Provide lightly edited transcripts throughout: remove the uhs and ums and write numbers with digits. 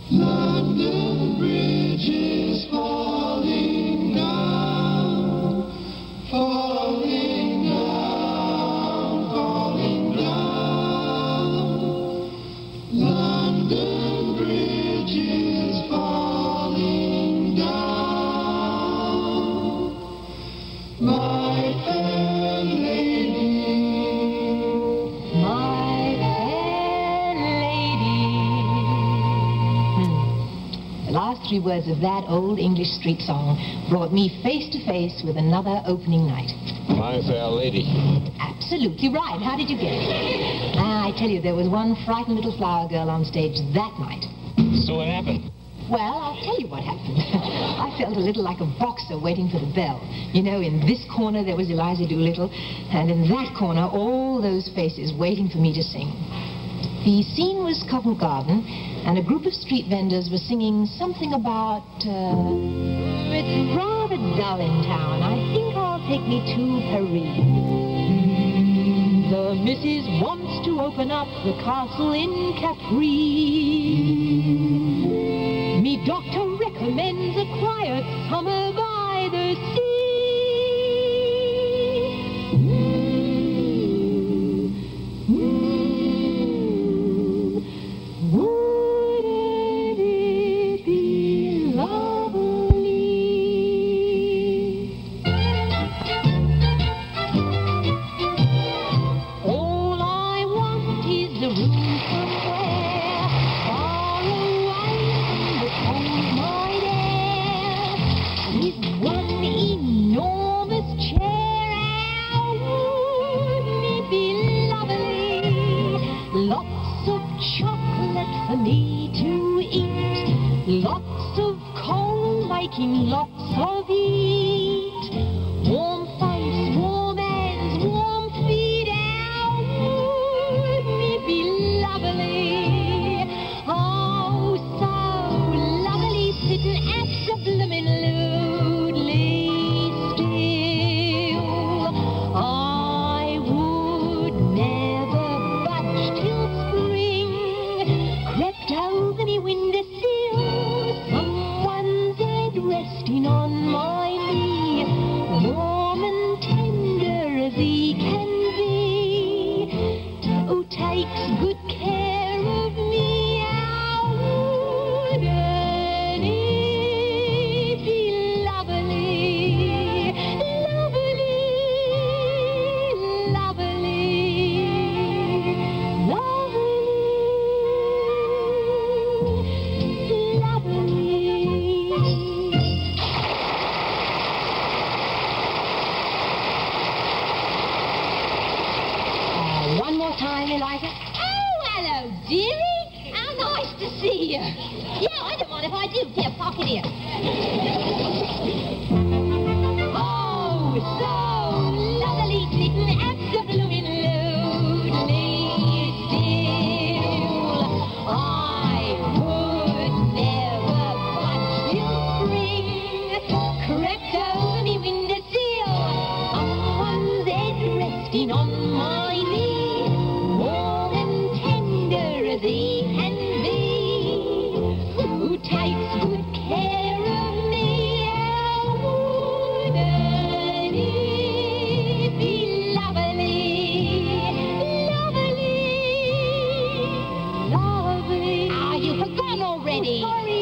London Bridge is falling down, falling down, falling down. London Bridge is falling down. My fair lady, My fair lady. The last three words of that old English street song brought me face to face with another opening night. My fair lady. Absolutely right. How did you get it? I tell you, there was one frightened little flower girl on stage that night. So what happened? Well, I'll tell you what happened. I felt a little like a boxer waiting for the bell. You know, in this corner there was Eliza Doolittle, and in that corner all those faces waiting for me to sing. The scene was Covent Garden, and a group of street vendors were singing something about, it's rather dull in town. I think I'll take me to Paris. The missus wants to open up the castle in Capri. Me doctor recommends a quiet summer by the sea. Wouldn't it be lovely? All I want is a room somewhere far away from the cold night air, with one enormous chair. Wouldn't it be lovely? Lots of chocolate for me to eat, lots of coal making lots of heat, warm face, warm hands, warm feet. Wouldn't it be lovely? Oh, so lovely, sitting absolutely still. I would never budge till spring crept over me windowsill. Someone's head resting on my knee, warm and tender as he can be. Who takes good care of me? How wouldn't it be lovely? Lovely, lovely, one more time, Eliza. Oh, hello, dearie. How nice to see you. Yeah, I don't mind if I do. Here, park it here. Oh, so lovely, sitting absolutely still. I would never budge till spring crept over me windowsill. Someone's head resting on my knee, warm and tender as he can be. Who takes good care of me? How wouldn't it be lovely? Lovely, lovely. Ah, you've forgotten already. Sorry.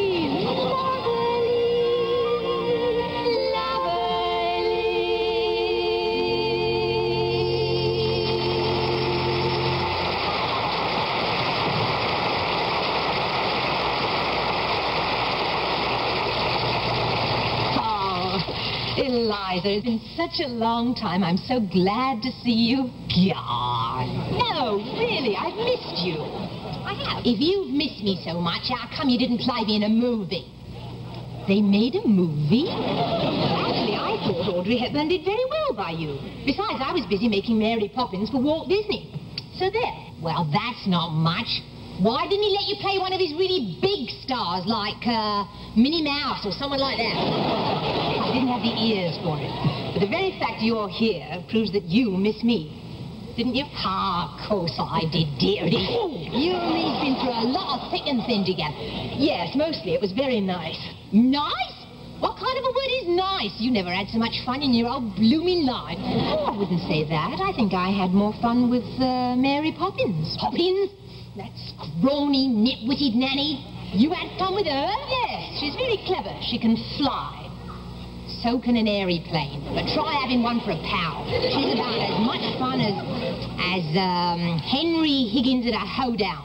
Eliza, it's been such a long time. I'm so glad to see you. God. No, really, I've missed you. I have. If you've missed me so much, how come you didn't play me in a movie? They made a movie? Actually, I thought Audrey Hepburn did very well by you. Besides, I was busy making Mary Poppins for Walt Disney. So there. Well, that's not much. Why didn't he let you play one of his really big stars like Minnie Mouse or someone like that? I didn't have the ears for it. But the very fact you're here proves that you miss me. didn't you? Ah, of course I did, dearie. You and me's been through a lot of thick and thin together. Yes, mostly. It was very nice. Nice? What kind of a word is nice? You never had so much fun in your old blooming life. Oh, I wouldn't say that. I think I had more fun with Mary Poppins. Poppins? That scrawny, nitwitted nanny? You had fun with her? Yes, she's very clever. She can fly. So can an aeroplane. But try having one for a pal. She's about as much fun as Henry Higgins at a hoedown.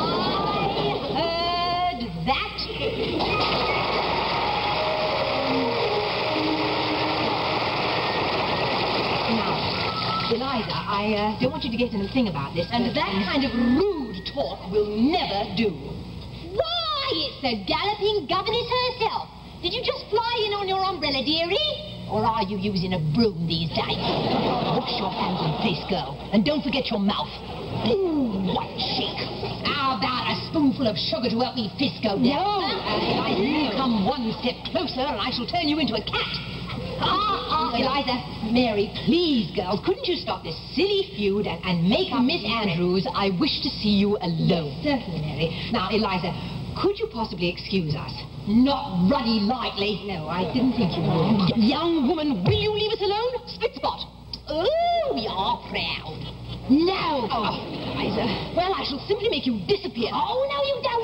I heard that. Now, Eliza, I don't want you to get in a thing about this, and that kind of rude talk will never do. Why, it's the galloping governess herself. Did you just fly in on your umbrella, dearie? Or are you using a broom these days? Wash your hands of this, girl. And don't forget your mouth. Ooh, what chic. How about a spoonful of sugar to help me fist go down? No, You come one step closer and I shall turn you into a cat. Eliza, Mary, please, girls, couldn't you stop this silly feud and make up? Miss Andrews, I wish to see you alone. Certainly, Mary. Now, Eliza, could you possibly excuse us? Not ruddy lightly. No, I didn't think you would. Young woman, will you leave us alone? Split spot. Oh, we are proud. No. Oh, Eliza. Well, I shall simply make you disappear. Oh, no, you don't.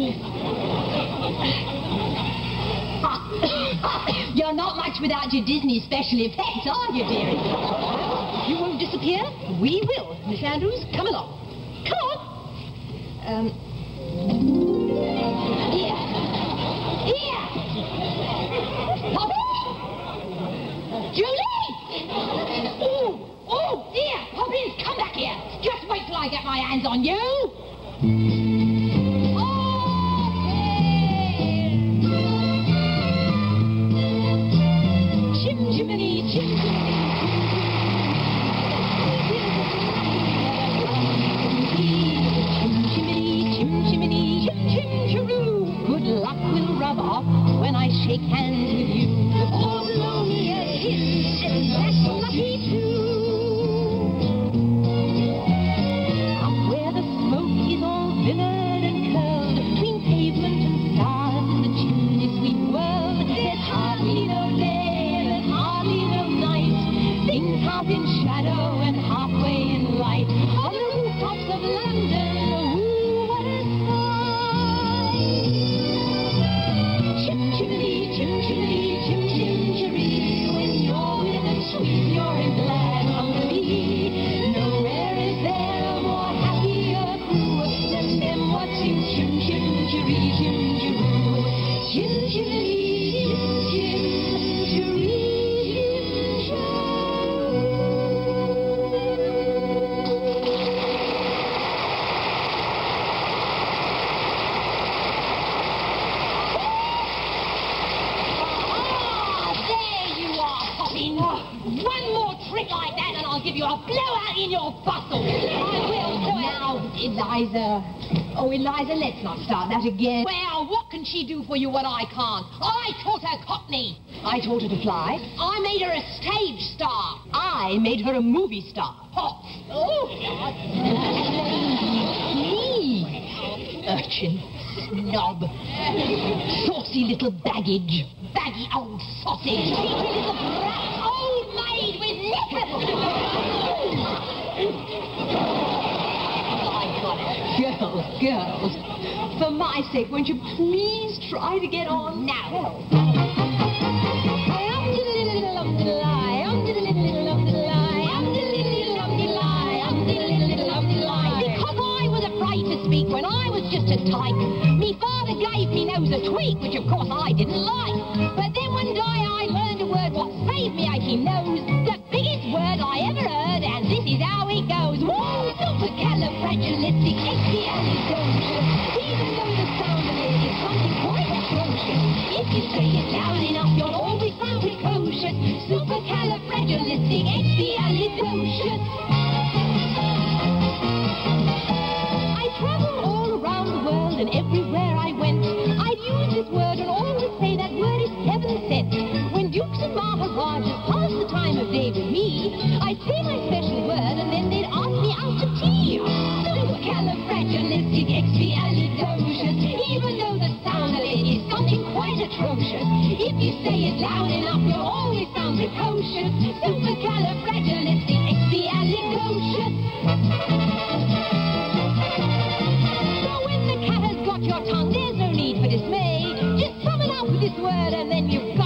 You're not much without your Disney special effects, are you, dearie? You won't disappear? We will. Miss Andrews, come along. Come on. Here. Here. Poppins? Julie! Oh, dear. Poppins, come back here. Just wait till I get my hands on you. Chim chimney, chim chimney, chim chim chiroo. Good luck will rub off when I shake hands with you. Oh, blow me a kiss, that's lucky too. Up where the smoke is all vivid and curled between pavement and stars in the chimney sweet world, there's hardly no day and hardly no night. Things half in shadow and halfway in light. On the rooftops of London, ooh, what a sight! Chim chimney, chim chimney, chim chim chiree. When you're with a sweet, you're in glad company. Nowhere is there a more happier crew than them what's in chim chim chiree, chim chiroo. Chim chimney, chim chim chiree, chim there you are, Poppins. One more trick like that and I'll give you a blowout in your bustle. I will. Now, Eliza. Oh, Eliza, let's not start that again. Well, what can she do for you what I can't? I taught her Cockney. I taught her to fly. I made her a stage star. I made her a movie star. Oh, Me. Urchin. snob. Saucy little baggage. Baggy old sausage. Cheeky little brat. Old maid with knickers. I got it. Girls, for my sake, won't you please try to get on? Now. Because I was afraid to speak when I was just a tyke. Me father gave me nose a tweak, which of course I didn't like. But then one day I learned a word what saved me aching nose. The biggest word I ever heard, and this is how it goes. Woo! Supercalifragilisticexpialidocious. Even though the sound of it is something quite atrocious, if you say it loud enough, you'll always sound precocious. Supercalifragilisticexpialidocious. I traveled all around the world, and everywhere I went, I'd use this word and always say that word is heaven sent. When dukes and maharajas passed the time of day with me, I'd say my special word, and then they'd ask atrocious. If you say it loud enough, you'll always sound precocious. Supercalifragilisticexpialidocious. So when the cat has got your tongue, there's no need for dismay. Just sum it up with this word and then you've got